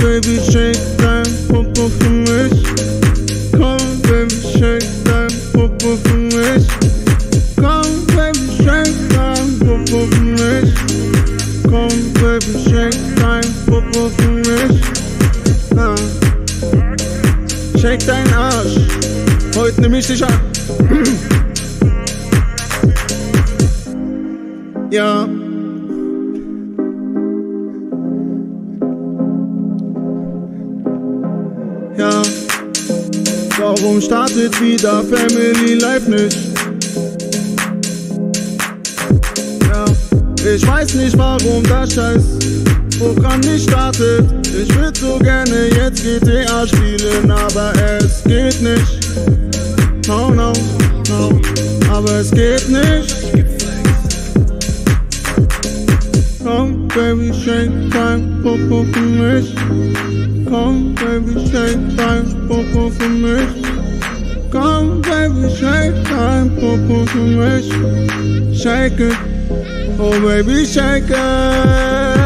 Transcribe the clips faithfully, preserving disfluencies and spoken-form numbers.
Baby, shake dein Popo für mich. Komm, Baby, shake dein Popo für mich. Komm, Baby, shake dein Popo für mich. Komm, Baby, shake dein Popo für mich. Ah. Shake deinen Arsch, heute nehm ich dich an. Ja. Ja. Warum startet wieder Family Life nicht? Ja. Ich weiß nicht, warum das Scheiß Programm nicht startet. Ich würd so gerne jetzt G T A spielen, aber es geht nicht. No, no, no, aber es geht nicht. Komm, Baby, shake dein Popo für mich. Komm, Baby, shake dein Popo für mich. Komm, Baby, shake dein Popo für mich. Shake it, oh Baby, shake it.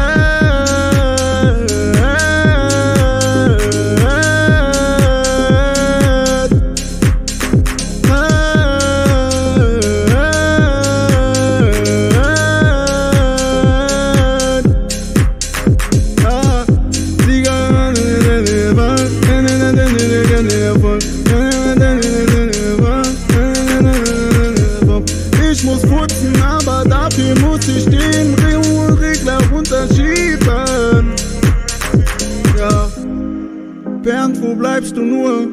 Ich muss putzen, aber dafür muss ich den Regler runterschieben. Ja, Bernd, wo bleibst du nur?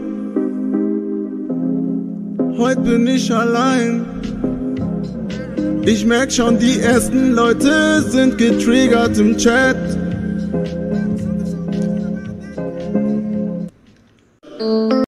Heute bin ich allein. Ich merk schon, die ersten Leute sind getriggert im Chat.